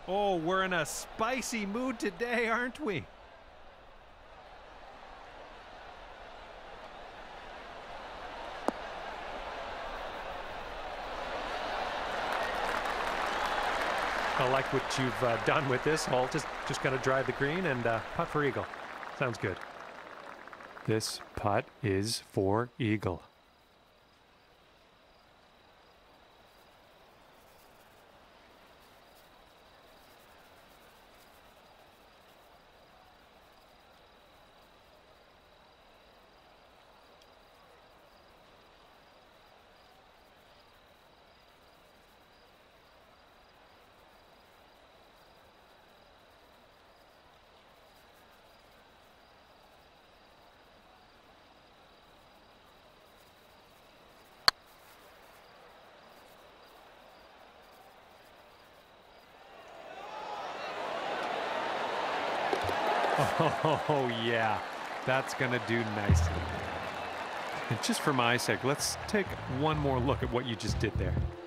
Oh, we're in a spicy mood today, aren't we? I like what you've done with this hole. Just got to drive the green and putt for eagle. Sounds good. This putt is for eagle. Oh, yeah, that's going to do nicely. And just for my sake, let's take one more look at what you just did there.